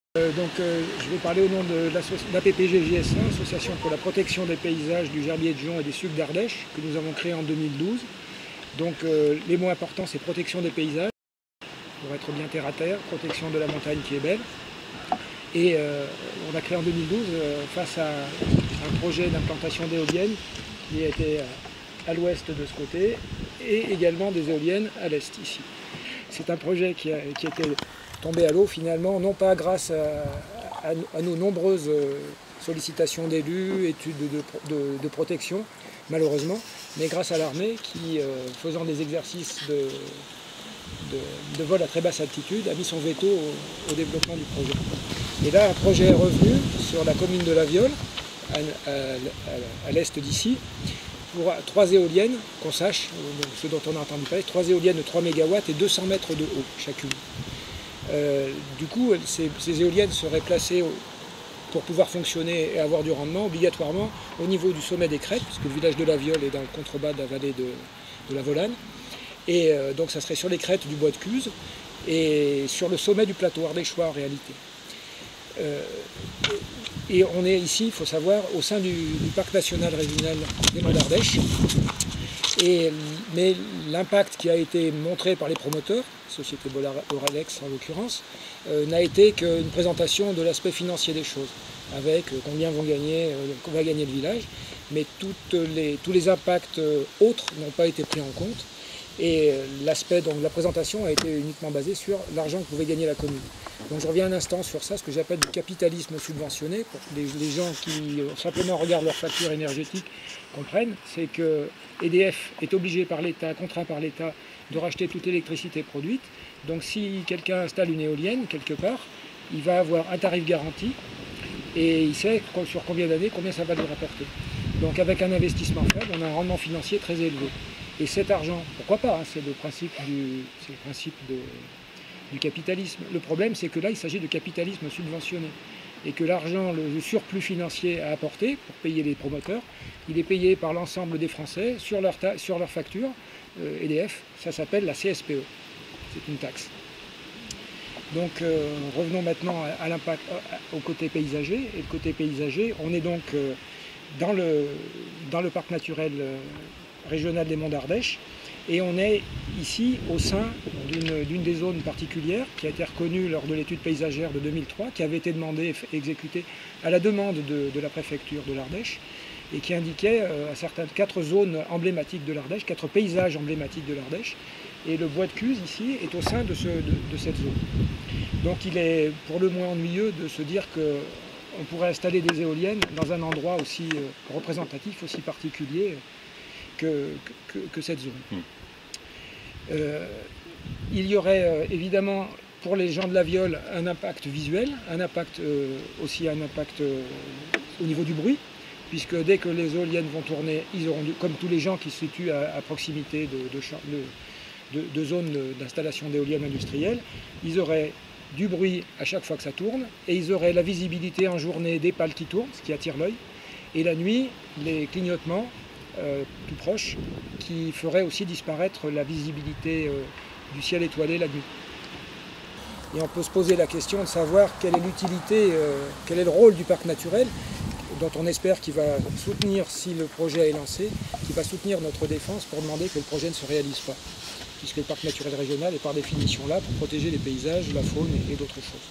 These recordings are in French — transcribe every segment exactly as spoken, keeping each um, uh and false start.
Euh, donc, euh, je vais parler au nom de l'A P P G J S un, Association pour la protection des paysages du Gerbier de Jonc et des Sucs d'Ardèche, que nous avons créé en deux mille douze. Donc, euh, les mots importants, c'est protection des paysages, pour être bien terre à terre, protection de la montagne qui est belle. Et euh, on l'a créé en deux mille douze euh, face à un projet d'implantation d'éoliennes qui était à l'ouest de ce côté et également des éoliennes à l'est ici. C'est un projet qui a, qui a été tombé à l'eau finalement, non pas grâce à, à, à nos nombreuses sollicitations d'élus, études de, de, de protection, malheureusement, mais grâce à l'armée qui, euh, faisant des exercices de, de, de vol à très basse altitude, a mis son veto au, au développement du projet. Et là, un projet est revenu sur la commune de La Viole, à, à, à, à l'est d'ici, pour trois éoliennes, qu'on sache, ce dont on a entendu parler, trois éoliennes de trois mégawatts et deux cents mètres de haut chacune. Euh, du coup, ces, ces éoliennes seraient placées au, pour pouvoir fonctionner et avoir du rendement obligatoirement au niveau du sommet des crêtes, puisque le village de La Viole est dans le contrebas de la vallée de, de la Volane. Et euh, donc ça serait sur les crêtes du bois de Cuse et sur le sommet du plateau ardéchois en réalité. Euh, et on est ici, il faut savoir, au sein du, du parc national régional des Monts d'Ardèche. Et, mais l'impact qui a été montré par les promoteurs, Société Boralex en l'occurrence, euh, n'a été qu'une présentation de l'aspect financier des choses, avec euh, combien vont gagner, euh, va gagner le village, mais toutes les, tous les impacts euh, autres n'ont pas été pris en compte. Et l'aspect, donc la présentation a été uniquement basée sur l'argent que pouvait gagner la commune. Donc je reviens un instant sur ça, ce que j'appelle du capitalisme subventionné, pour que les, les gens qui simplement regardent leur facture énergétique comprennent, c'est que E D F est obligé par l'État, contraint par l'État, de racheter toute l'électricité produite. Donc si quelqu'un installe une éolienne quelque part, il va avoir un tarif garanti et il sait sur combien d'années, combien ça va lui rapporter. Donc avec un investissement faible, on a un rendement financier très élevé. Et cet argent, pourquoi pas, hein, c'est le principe, du, c'est le principe de, du capitalisme. Le problème, c'est que là, il s'agit de capitalisme subventionné. Et que l'argent, le surplus financier à apporter pour payer les promoteurs, il est payé par l'ensemble des Français sur leur, sur leur facture, euh, E D F, ça s'appelle la C S P E. C'est une taxe. Donc euh, revenons maintenant à, à l'impact, au côté paysager. Et le côté paysager, on est donc euh, dans, le, dans le parc naturel euh, régional des Monts d'Ardèche, et on est ici au sein d'une des zones particulières qui a été reconnue lors de l'étude paysagère de deux mille trois, qui avait été demandée et exécutée à la demande de, de la préfecture de l'Ardèche, et qui indiquait euh, à certaines quatre zones emblématiques de l'Ardèche, quatre paysages emblématiques de l'Ardèche, et le bois de Cuse ici est au sein de, ce, de, de cette zone. Donc il est pour le moins ennuyeux de se dire qu'on pourrait installer des éoliennes dans un endroit aussi euh, représentatif, aussi particulier, Que, que, que cette zone. Mmh. Euh, il y aurait euh, évidemment pour les gens de La Viole un impact visuel, un impact, euh, aussi un impact euh, au niveau du bruit, puisque dès que les éoliennes vont tourner, ils auront, du, comme tous les gens qui se situent à, à proximité de, de, de, de, de zones d'installation d'éoliennes industrielles, ils auraient du bruit à chaque fois que ça tourne, et ils auraient la visibilité en journée des pales qui tournent, ce qui attire l'œil, et la nuit, les clignotements Euh, tout proche, qui ferait aussi disparaître la visibilité euh, du ciel étoilé la nuit. Et on peut se poser la question de savoir quelle est l'utilité, euh, quel est le rôle du parc naturel, dont on espère qu'il va soutenir, si le projet est lancé, qu'il va soutenir notre défense pour demander que le projet ne se réalise pas, puisque le parc naturel régional est par définition là pour protéger les paysages, la faune et, et d'autres choses.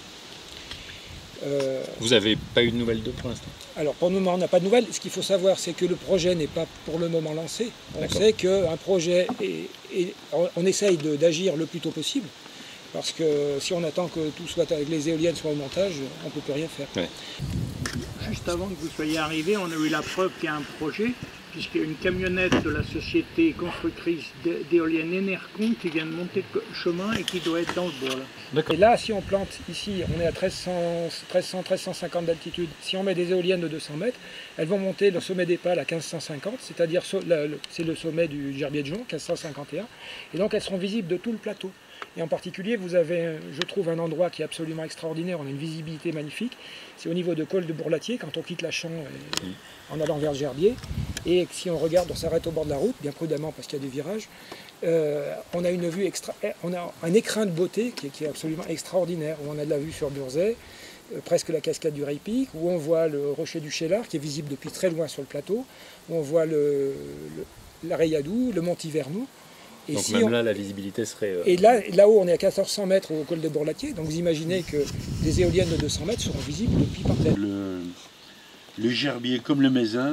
Euh, Vous n'avez pas eu de nouvelles d'eux pour l'instant? Alors pour le moment on n'a pas de nouvelles. Ce qu'il faut savoir, c'est que le projet n'est pas pour le moment lancé. On sait qu'un projet, est, est, on essaye d'agir le plus tôt possible, parce que si on attend que tout soit avec les éoliennes soit au montage, on ne peut plus rien faire. Ouais. Juste avant que vous soyez arrivé, on a eu la preuve qu'il y a un projet, puisqu'il y a une camionnette de la société constructrice d'éoliennes Enercon qui vient de monter le chemin et qui doit être dans le bois. Et là, si on plante ici, on est à treize cents, treize cents, treize cent cinquante d'altitude. Si on met des éoliennes de deux cents mètres, elles vont monter le sommet des pales à quinze cent cinquante, c'est-à-dire c'est le sommet du Gerbier de Jonc, quinze cent cinquante et un. Et donc elles seront visibles de tout le plateau. Et en particulier, vous avez, je trouve, un endroit qui est absolument extraordinaire. On a une visibilité magnifique. C'est au niveau de Col de Bourlatier, quand on quitte la Champ en allant vers le Gerbier. Et si on regarde, on s'arrête au bord de la route, bien prudemment parce qu'il y a des virages. Euh, on a une vue extra, on a un écrin de beauté qui est, qui est absolument extraordinaire. On a de la vue sur Burzet, euh, presque la cascade du Raypic, où on voit le rocher du Chélard, qui est visible depuis très loin sur le plateau, où on voit le, le, la Rayadou, le mont Yvernou. Et donc si même on... là, la visibilité serait... Euh... Et là, là-haut, on est à quatorze cents mètres au col de Bourlatier, donc vous imaginez que des éoliennes de deux cents mètres seront visibles depuis par terre. Le, le Gerbier comme le Mézin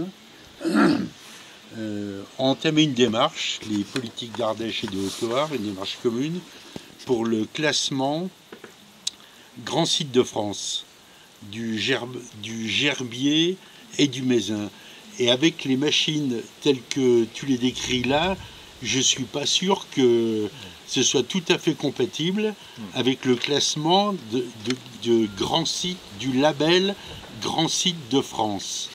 euh, ont entamé une démarche, les politiques d'Ardèche et de Haute-Loire, une démarche commune, pour le classement grand site de France du, gerbe, du Gerbier et du Mézin. Et avec les machines telles que tu les décris là, je ne suis pas sûr que ce soit tout à fait compatible avec le classement de, de, de grands sites, du label Grand Site de France.